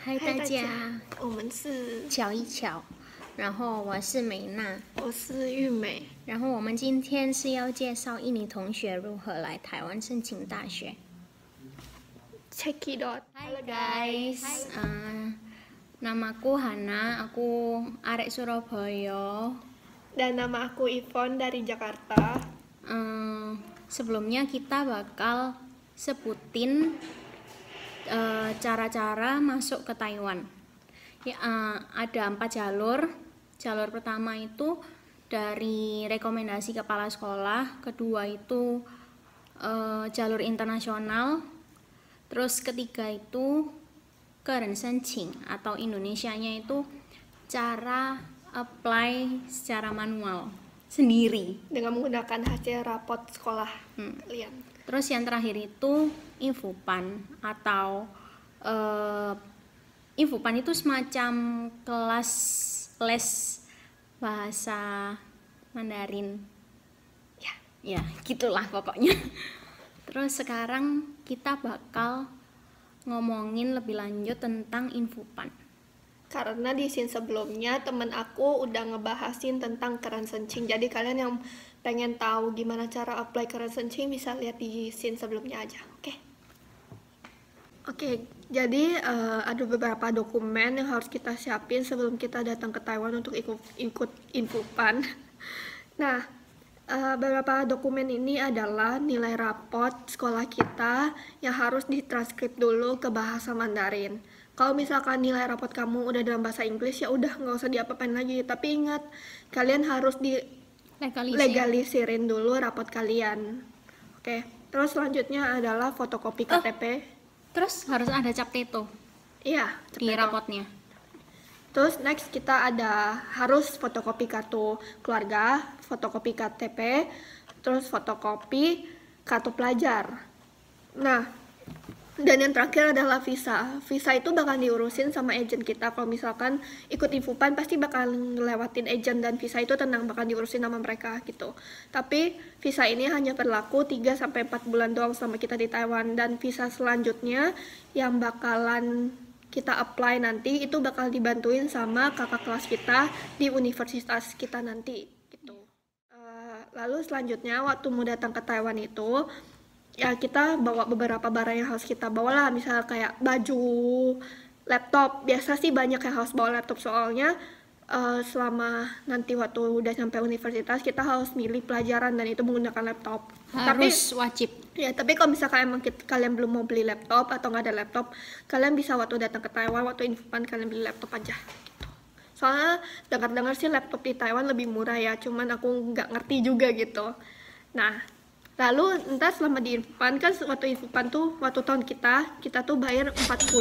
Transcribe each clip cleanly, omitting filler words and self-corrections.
嗨，大家， 我们是， 巧一巧，然后我是美娜， 我是玉美。 然后我们今天是要介绍印尼同学如何来台湾申请大学。 Check it out. Halo guys, namaku Hana, aku arek Surabaya. Dan nama aku Ivon dari Jakarta. Sebelumnya kita bakal sebutin cara-cara masuk ke Taiwan. Ya, ada 4 jalur. Jalur pertama itu dari rekomendasi kepala sekolah, kedua itu jalur internasional, terus ketiga itu kerensenching atau Indonesianya itu cara apply secara manual sendiri dengan menggunakan hasil rapot sekolah kalian. Terus yang terakhir itu Infopan atau Infopan itu semacam kelas les bahasa Mandarin. Ya, gitulah pokoknya. Terus sekarang kita bakal ngomongin lebih lanjut tentang Infopan. Karena di scene sebelumnya temen aku udah ngebahasin tentang kerensenching. Jadi kalian yang pengen tahu gimana cara apply kerensenching bisa lihat di scene sebelumnya aja. Oke, jadi ada beberapa dokumen yang harus kita siapin sebelum kita datang ke Taiwan untuk ikut Infopan. Nah, beberapa dokumen ini adalah nilai rapot sekolah kita yang harus ditranskrip dulu ke bahasa Mandarin. Kalau misalkan nilai rapot kamu udah dalam bahasa Inggris, ya udah nggak usah diapa-apain lagi. Tapi ingat, kalian harus legaliserin dulu rapot kalian. Oke, terus selanjutnya adalah fotokopi KTP. Terus harus ada cap teto. Iya, di rapotnya. Terus next kita harus fotokopi kartu keluarga, fotokopi KTP, terus fotokopi kartu pelajar. Nah, dan yang terakhir adalah visa. Visa itu bakal diurusin sama agen kita. Kalau misalkan ikut Infopan pasti bakal ngelewatin agen, dan visa itu tenang bakal diurusin sama mereka gitu. Tapi visa ini hanya berlaku 3-4 bulan doang selama kita di Taiwan, dan visa selanjutnya yang bakalan kita apply nanti itu bakal dibantuin sama kakak kelas kita di universitas kita nanti gitu. Lalu selanjutnya waktu mau datang ke Taiwan itu ya kita bawa beberapa barang yang harus kita bawa lah, misal kayak baju, laptop. Biasa sih banyak yang harus bawa laptop, soalnya selama nanti waktu udah sampai universitas kita harus milih pelajaran dan itu menggunakan laptop. Wajib. Ya, tapi kalau misalkan emang kalian belum mau beli laptop atau nggak ada laptop, kalian bisa waktu datang ke Taiwan, waktu Infopan kalian beli laptop aja gitu. Soalnya dengar-dengar sih laptop di Taiwan lebih murah ya, cuman aku nggak ngerti juga gitu. Nah, lalu entar selama di Infopan kan, waktu Infopan tuh waktu tahun kita tuh bayar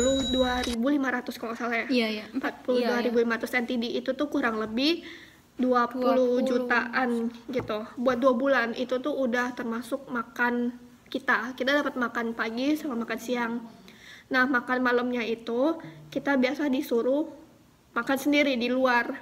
42.500 kalau salah ya. Iya. 42.500 NTD itu tuh kurang lebih 20 jutaan gitu. Buat 2 bulan itu tuh udah termasuk makan kita dapat makan pagi sama makan siang. Nah, makan malamnya itu kita biasa disuruh makan sendiri di luar.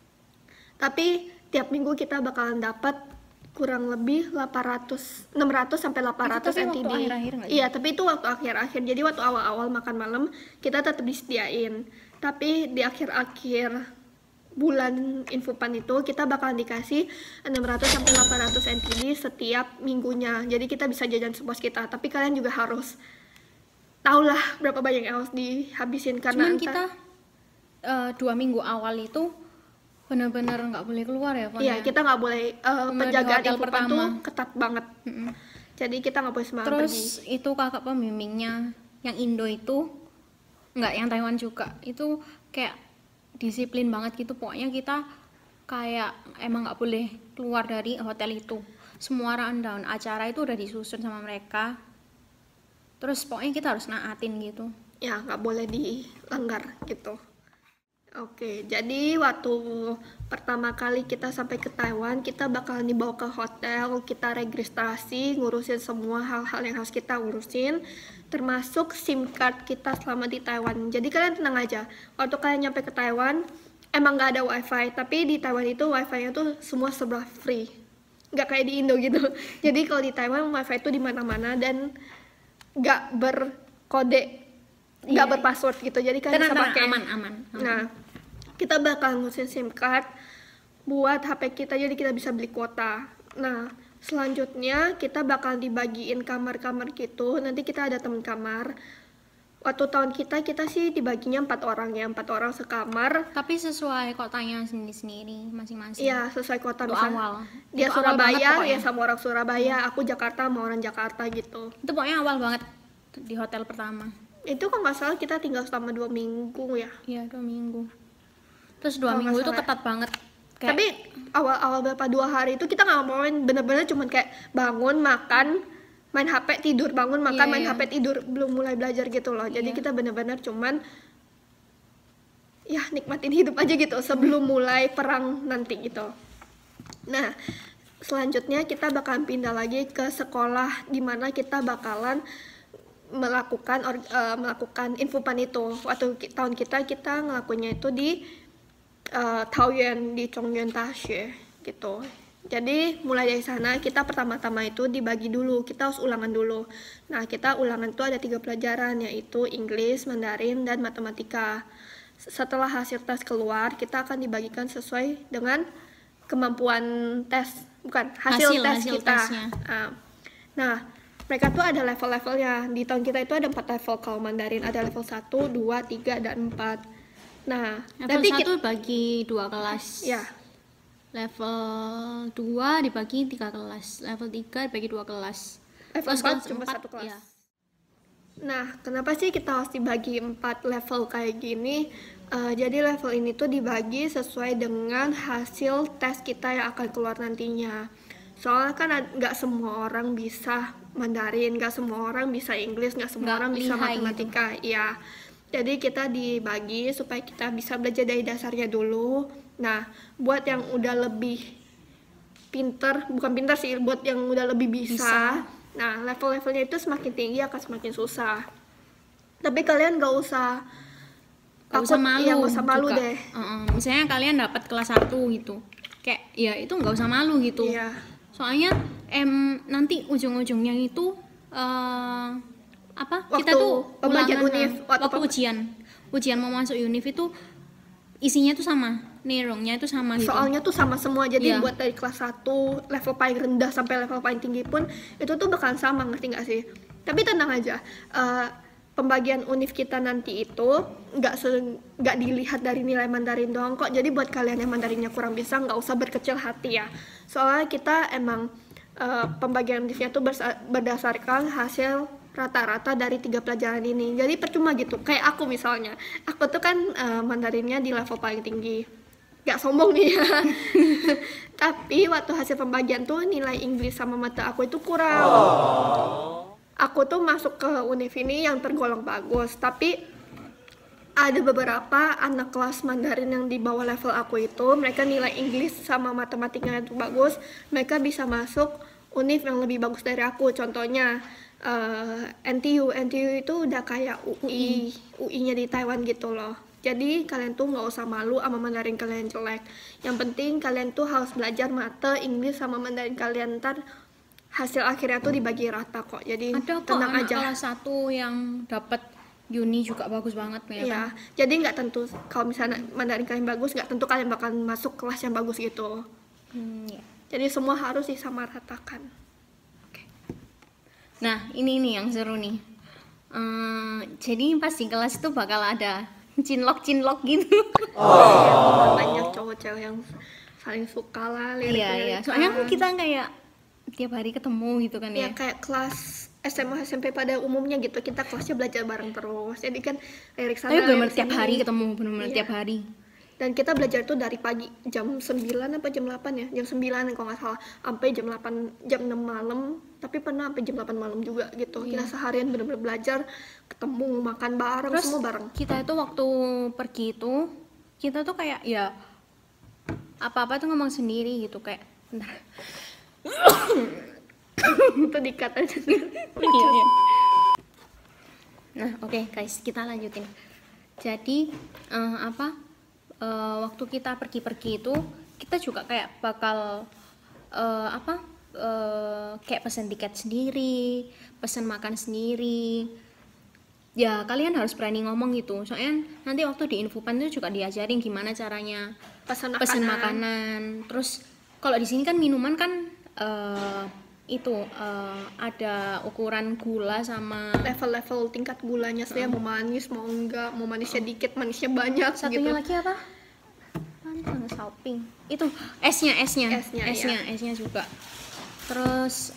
Tapi tiap minggu kita bakalan dapat kurang lebih 600 sampai 800 NTD. Iya, tapi itu waktu akhir-akhir. Jadi waktu awal-awal makan malam kita tetap disediain. Tapi di akhir-akhir bulan Infopan itu kita bakalan dikasih 600 sampai 800 NTD setiap minggunya. Jadi kita bisa jajan sepuas kita. Tapi kalian juga harus tahulah berapa banyak yang harus dihabisin, karena cuman kita 2 minggu awal itu benar-benar nggak boleh keluar ya. Iya, kita nggak boleh. Penjagaan Infopan tuh ketat banget. Jadi kita nggak boleh sembarangan pergi. Terus itu kakak pembimbingnya yang Indo itu, nggak yang Taiwan juga, itu kayak disiplin banget gitu. Pokoknya kita kayak emang nggak boleh keluar dari hotel itu. Semua rundown acara itu udah disusun sama mereka. Terus pokoknya kita harus naatin gitu. Ya, nggak boleh dilanggar gitu. Oke, jadi waktu pertama kali kita sampai ke Taiwan, kita bakalan dibawa ke hotel, kita registrasi, ngurusin semua hal-hal yang harus kita urusin, termasuk SIM card kita selama di Taiwan. Jadi kalian tenang aja, waktu kalian nyampe ke Taiwan, emang nggak ada wifi, tapi di Taiwan itu wifi-nya tuh semua serba free, nggak kayak di Indo gitu. Jadi kalau di Taiwan wifi itu di mana-mana dan nggak berkode nggak berpassword gitu, jadi kalian bisa Tenang, pakai. aman. Nah, kita bakal ngusin SIM card buat HP kita, jadi kita bisa beli kuota. Nah, selanjutnya kita bakal dibagiin kamar-kamar gitu. Nanti kita ada teman kamar. Waktu tahun kita sih dibaginya 4 orang ya, 4 orang sekamar. Tapi sesuai kotanya sendiri-sendiri masing-masing. Iya, sesuai kota. Itu bisa. awal. Dia Itu awal banget Surabaya, pokoknya. ya sama orang Surabaya. Aku Jakarta sama orang Jakarta gitu. Itu pokoknya awal banget di hotel pertama. Itu kalau nggak salah kita tinggal selama 2 minggu ya. Iya, 2 minggu. Terus 2 Kalau nggak minggu itu salah. ketat banget. Kayak, Tapi awal-awal berapa 2 hari itu kita nggak ngapain, bener-bener cuman kayak bangun, makan, main HP, tidur, bangun, makan, Iya, main iya. HP, tidur, belum mulai belajar gitu loh. Jadi Iya. kita bener-bener cuman ya nikmatin hidup aja gitu sebelum mulai perang nanti gitu. Nah, selanjutnya kita bakalan pindah lagi ke sekolah di mana kita bakalan melakukan infopan itu. Waktu tahun kita ngelakuinnya itu di Taoyuan, di Chongyuan Dashi gitu. Jadi mulai dari sana kita pertama-tama itu dibagi dulu, kita harus ulangan dulu. Nah, kita ulangan itu ada 3 pelajaran, yaitu Inggris, Mandarin, dan Matematika. Setelah hasil tes keluar, kita akan dibagikan sesuai dengan kemampuan tes, bukan hasil tes Hasil kita. tesnya. Nah, mereka tuh ada level-levelnya. Di tahun kita itu ada 4 level. Kalau Mandarin ada level 1, 2, 3, dan 4. Nah, level nanti 1 bagi 2 kelas. ya, Level 2 dibagi 3 kelas. Level 3 dibagi 2 kelas. level Terus 4 kelas cuma 4, 1 kelas. ya. Nah, kenapa sih kita harus dibagi 4 level kayak gini? Jadi level ini tuh dibagi sesuai dengan hasil tes kita yang akan keluar nantinya. Soalnya kan nggak semua orang bisa Mandarin, nggak semua orang bisa Inggris, nggak semua Nggak orang bisa lihai matematika. Iya. Jadi kita dibagi supaya kita bisa belajar dari dasarnya dulu. Nah, buat yang udah lebih pinter, bukan pinter sih, buat yang udah lebih bisa. Nah, level-levelnya itu semakin tinggi akan semakin susah. Tapi kalian gak usah Gak usah takut, malu, iya, gak usah malu juga. deh. Misalnya kalian dapat kelas 1 gitu, kayak ya itu nggak usah malu gitu. Iya. Soalnya nanti ujung-ujungnya itu apa? Waktu Kita tuh pembelajaran ulangan, univ, waktu ujian mau masuk univ itu isinya tuh sama, nerongnya itu sama gitu. Soalnya tuh sama semua, jadi Iya. buat dari kelas 1 level paling rendah sampai level paling tinggi pun itu tuh bakalan sama, ngerti nggak sih? Tapi tenang aja, pembagian univ kita nanti itu nggak dilihat dari nilai Mandarin doang kok. Jadi buat kalian yang Mandarinnya kurang bisa, nggak usah berkecil hati ya. Soalnya kita emang pembagian univnya tuh berdasarkan hasil rata-rata dari 3 pelajaran ini. Jadi percuma gitu. Kayak aku misalnya, aku tuh kan Mandarinnya di level paling tinggi. Gak sombong nih ya. Tapi waktu hasil pembagian tuh nilai Inggris sama mata aku itu kurang. Aku tuh masuk ke univ ini yang tergolong bagus, tapi ada beberapa anak kelas Mandarin yang di bawah level aku itu, mereka nilai Inggris sama matematikanya itu bagus, mereka bisa masuk univ yang lebih bagus dari aku. Contohnya NTU itu udah kayak UI-nya di Taiwan gitu loh. Jadi kalian tuh nggak usah malu sama Mandarin kalian jelek. Yang penting kalian tuh harus belajar mata Inggris sama Mandarin kalian, ntar hasil akhirnya tuh dibagi rata kok. Jadi Ada kok tenang anak aja. kelas 1 yang dapat uni juga bagus banget ya kan? Ya, jadi nggak tentu kalau misalnya Mandarin kalian bagus, nggak tentu kalian bakal masuk kelas yang bagus gitu. Ya. Jadi semua harus disamaratakan. Nah, ini nih yang seru nih. Jadi pas di kelas itu bakal ada cinlok gitu. Ya, banyak cowok cewek yang saling suka lah Iya. Soalnya kan kita kayak tiap hari ketemu gitu kan ya ya. kayak kelas SMA SMP pada umumnya gitu, kita kelasnya belajar bareng terus. Jadi kan lirik sana Tapi benar-benar lirik tiap sini. hari ketemu, benar-benar Iya. tiap hari. Dan kita belajar tuh dari pagi jam 9 apa jam 8 ya? Jam 9 kalau nggak salah, sampai jam 8, jam 6 malam. Tapi pernah sampai jam 8 malam juga gitu. Kita seharian benar-benar belajar, ketemu, makan bareng, Terus semua bareng. kita itu waktu pergi itu kita tuh kayak ya apa-apa tuh ngomong sendiri gitu kayak bentar. Itu dikat aja. Iya. Nah, oke guys, kita lanjutin. Jadi waktu kita pergi-pergi itu kita juga kayak bakal kayak pesen tiket sendiri, pesen makan sendiri. ya kalian harus berani ngomong gitu. Soalnya nanti waktu di infopan itu juga diajarin gimana caranya pesen makanan. Terus kalau di sini kan minuman kan ada ukuran gula sama level-level tingkat gulanya sih, mau manis mau enggak, mau manisnya dikit manisnya banyak. Satunya gitu. lagi apa? Salping. Itu esnya iya. juga. Terus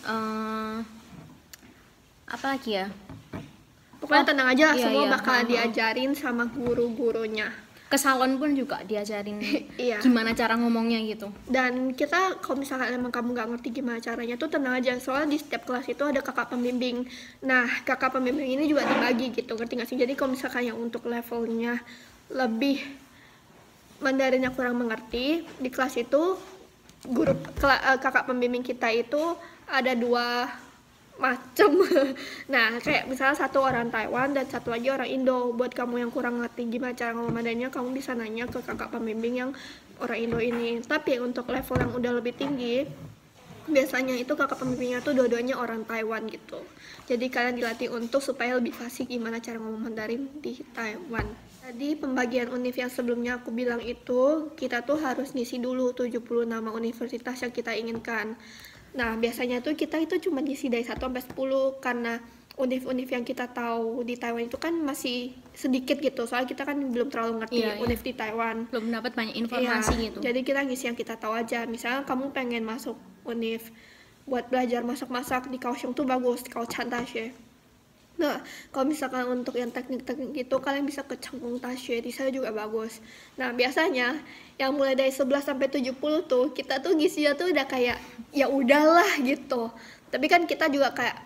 apa lagi ya? Pokoknya tenang aja, semua iya. bakal diajarin sama guru-gurunya. Ke salon pun juga diajarin Iya. gimana cara ngomongnya gitu. Dan kita kalau misalkan emang kamu nggak ngerti gimana caranya tuh tenang aja, soalnya di setiap kelas itu ada kakak pembimbing. Nah kakak pembimbing ini juga dibagi gitu, ngerti nggak sih? Jadi kalau misalkan yang untuk levelnya lebih Mandarinnya kurang mengerti, di kelas itu kakak pembimbing kita itu ada 2 macam. Nah kayak misalnya satu orang Taiwan dan satu lagi orang Indo. Buat kamu yang kurang ngerti gimana cara ngomong Mandarinnya, kamu bisa nanya ke kakak pembimbing yang orang Indo ini. Tapi untuk level yang udah lebih tinggi, biasanya itu kakak pembimbingnya tuh dua-duanya orang Taiwan gitu. Jadi kalian dilatih untuk supaya lebih fasih gimana cara ngomong Mandarin di Taiwan. Jadi pembagian univ yang sebelumnya aku bilang itu, kita tuh harus ngisi dulu 70 nama universitas yang kita inginkan. Nah biasanya tuh kita itu cuma ngisi dari 1 sampai 10 karena univ-univ yang kita tahu di Taiwan itu kan masih sedikit gitu, soalnya kita kan belum terlalu ngerti univ di Taiwan, belum dapat banyak informasi gitu. Jadi kita ngisi yang kita tahu aja. Misalnya kamu pengen masuk univ buat belajar masak-masak di Kaohsiung tuh bagus, di Kaohsiung Dashi. Nah, kalau misalkan untuk yang teknik-teknik itu kalian bisa ke Cangkung Dashi, di sana juga bagus. Nah, biasanya yang mulai dari 11 sampai 70 tuh kita tuh ngisinya tuh udah kayak ya udahlah gitu. Tapi kan kita juga kayak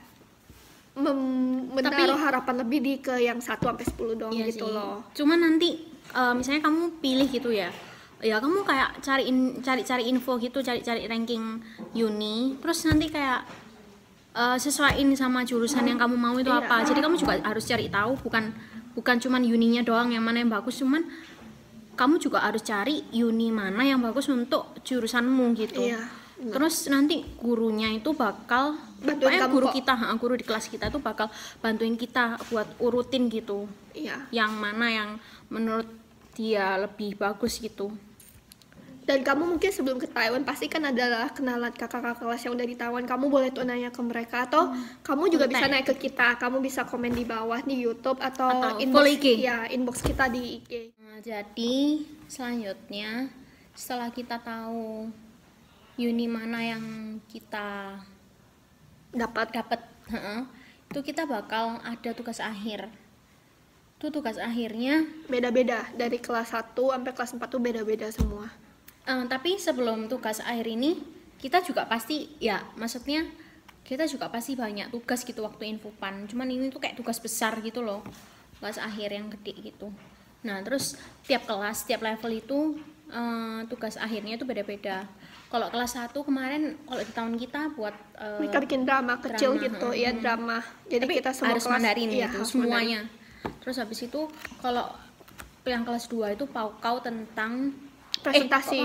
menaruh harapan lebih di ke yang 1 sampai 10 doang gitu sih. Loh. Cuman nanti misalnya kamu pilih gitu ya kamu kayak cari info gitu, cari ranking uni, terus nanti kayak sesuaiin sama jurusan yang kamu mau itu apa. Jadi kamu juga harus cari tahu, bukan cuman uninya doang yang mana yang bagus, cuman kamu juga harus cari uni mana yang bagus untuk jurusanmu gitu. Terus nanti gurunya itu bakal guru di kelas kita tuh bakal bantuin kita buat urutin gitu. Yang mana yang menurut dia lebih bagus gitu. Dan kamu mungkin sebelum ke Taiwan pasti kan adalah kenalan kakak-kakak kelas yang udah di Taiwan. Kamu boleh tuh nanya ke mereka, atau kamu juga bisa naik ke kita. Kamu bisa komen di bawah di YouTube atau inbox IG. Ya, inbox kita di IG. Nah, jadi selanjutnya setelah kita tahu uni mana yang kita dapat itu kita bakal ada tugas akhir. Itu tugas akhirnya beda-beda, dari kelas 1 sampai kelas 4 tuh beda-beda semua. Tapi sebelum tugas akhir ini kita juga pasti maksudnya kita juga pasti banyak tugas gitu waktu infopan. Cuman ini tuh kayak tugas besar gitu loh, tugas akhir yang gede gitu. Nah terus tiap kelas, tiap level itu tugas akhirnya itu beda-beda. Kalau kelas 1 kemarin, kalau di tahun kita buat mereka bikin drama kecil gitu, drama. Jadi tapi kita semua harus kelas Mandarin gitu semuanya. Terus habis itu kalau yang kelas 2 itu paukau tentang presentasi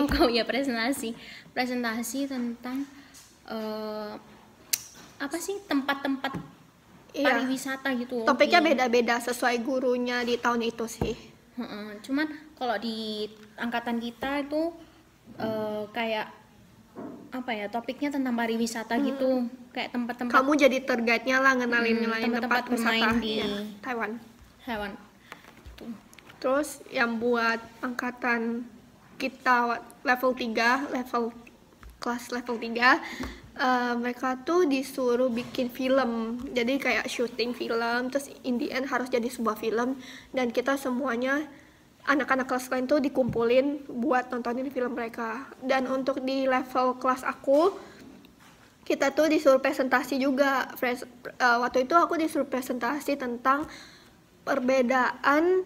tentang apa sih, tempat-tempat pariwisata gitu. Topiknya beda-beda sesuai gurunya di tahun itu sih. Cuman kalau di angkatan kita itu kayak apa ya, topiknya tentang pariwisata gitu, kayak tempat-tempat. Kamu jadi tour guide-nya lah, ngenalin tempat wisata di Taiwan. Terus yang buat angkatan kita level 3, kelas level 3, mereka tuh disuruh bikin film. Jadi kayak syuting film, terus in the end harus jadi sebuah film, dan kita semuanya anak-anak kelas lain tuh dikumpulin buat nontonin film mereka. Dan untuk di level kelas aku, kita tuh disuruh presentasi juga. Waktu itu aku disuruh presentasi tentang perbedaan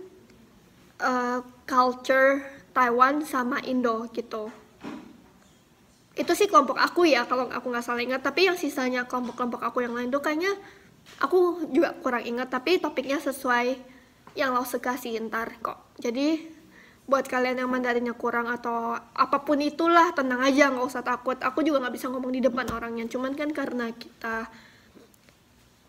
culture Taiwan sama Indo gitu. Itu sih kelompok aku ya, kalau aku nggak salah ingat. Tapi yang sisanya kelompok-kelompok aku yang lain tuh kayaknya aku juga kurang ingat. Tapi topiknya sesuai yang lo kasih ntar kok. Jadi buat kalian yang Mandarinnya kurang atau apapun itulah, tenang aja, nggak usah takut. Aku juga nggak bisa ngomong di depan orangnya. Cuman kan karena kita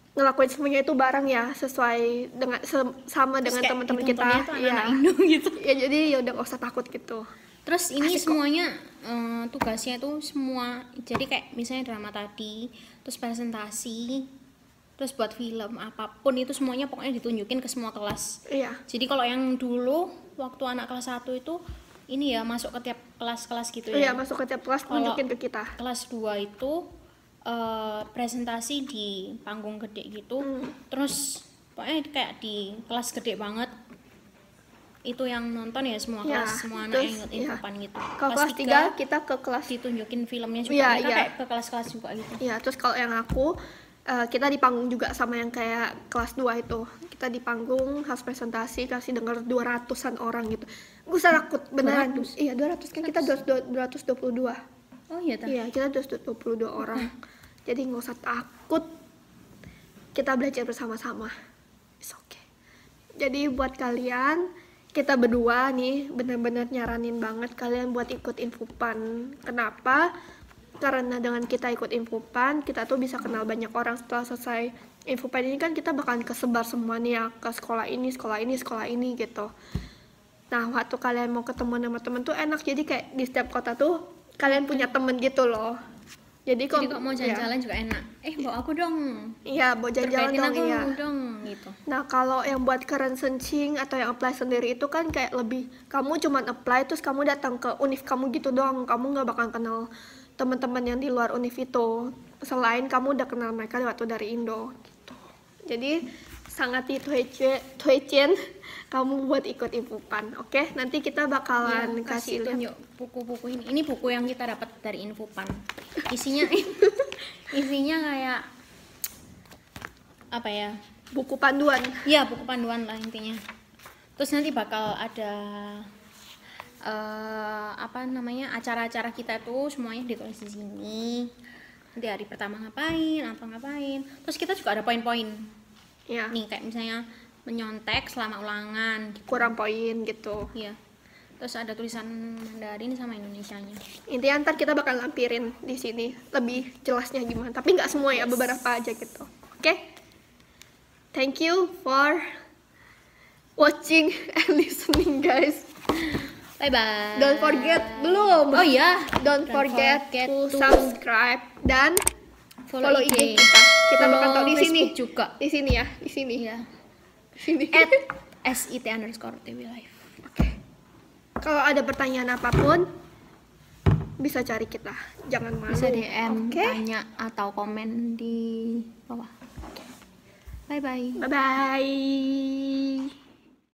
ngelakuin semuanya itu bareng ya, sesuai dengan sama dengan kayak teman-teman ditontonnya kita. tuh Iya. anak-anak Indo gitu. Ya jadi ya udah gak usah takut gitu. Terus ini Asik kok. semuanya tugasnya itu semua, jadi kayak misalnya drama tadi, terus presentasi, terus buat film apapun itu semuanya pokoknya ditunjukin ke semua kelas. Iya. Jadi kalau yang dulu waktu anak kelas 1 itu ini ya masuk ke tiap kelas-kelas gitu Iya, ya. masuk ke tiap kelas Kalau tunjukin ke kita. Kelas 2 itu presentasi di panggung gede gitu. Terus pokoknya kayak di kelas gede banget. Itu yang nonton ya semua Ya, kelas, semua anak yang terus, ikut ya. infopan gitu. Kalau kelas 3 kita ke kelas. ditunjukin filmnya juga. Iya, Mereka iya. kayak ke kelas-kelas juga gitu. Iya, terus kalau yang aku kita di panggung juga sama yang kayak kelas 2 itu. Kita di panggung harus presentasi, kasih denger 200-an orang gitu. Gue takut beneran. 200? Iya, 200 kan kita 222. Oh iya ta. Iya, kita 222 orang. Jadi nggak usah takut. Kita belajar bersama-sama. It's okay. Jadi buat kalian, kita berdua nih bener-bener nyaranin banget kalian buat ikut Infopan. Kenapa? Karena dengan kita ikut Infopan, kita tuh bisa kenal banyak orang. Setelah selesai Infopan ini kan kita bakalan kesebar semua nih ya, ke sekolah ini, sekolah ini, sekolah ini gitu. Nah, waktu kalian mau ketemu sama temen tuh enak, jadi kayak di setiap kota tuh kalian punya temen gitu loh. Jadi Jadi kalau kok mau jalan-jalan juga enak. Bawa aku dong. iya, mau jalan-jalan Terkaitin dong, aku iya. dong gitu. Nah, kalau yang buat keren searching atau yang apply sendiri itu kan kayak lebih, kamu cuma apply terus kamu datang ke univ kamu gitu doang. Kamu nggak bakal kenal teman-teman yang di luar univ itu. Selain kamu udah kenal mereka waktu dari Indo gitu. Jadi sangat dituecin kamu buat ikut Infopan. Oke, nanti kita bakalan Iya, kasih lihat. tunjuk buku-buku ini. Ini buku yang kita dapat dari Infopan. Isinya isinya kayak apa ya? Buku panduan. Iya, buku panduan lah intinya. Terus nanti bakal ada apa namanya, acara-acara kita tuh semuanya ditulis di sini. Nanti hari pertama ngapain, apa ngapain. Terus kita juga ada poin-poin. Ya, Nih kayak misalnya menyontek selama ulangan. kurang poin gitu. Iya. Terus ada tulisan Mandarin sama Indonesianya. Intinya ntar kita bakal lampirin di sini lebih jelasnya gimana. Tapi nggak semua ya, Yes. beberapa aja gitu. Oke? Thank you for watching and listening, guys. Bye bye. Don't forget belum. Oh iya. Don't forget to to subscribe dan follow IG kita. Kita bakal tahu di sini. Facebook juga. Di sini ya, di sini. Iya. Di sini. @sit_twlife. Oke. Kalau ada pertanyaan apapun bisa cari kita. Jangan malu. Bisa DM, Oke? tanya atau komen di bawah. Bye bye. Bye bye.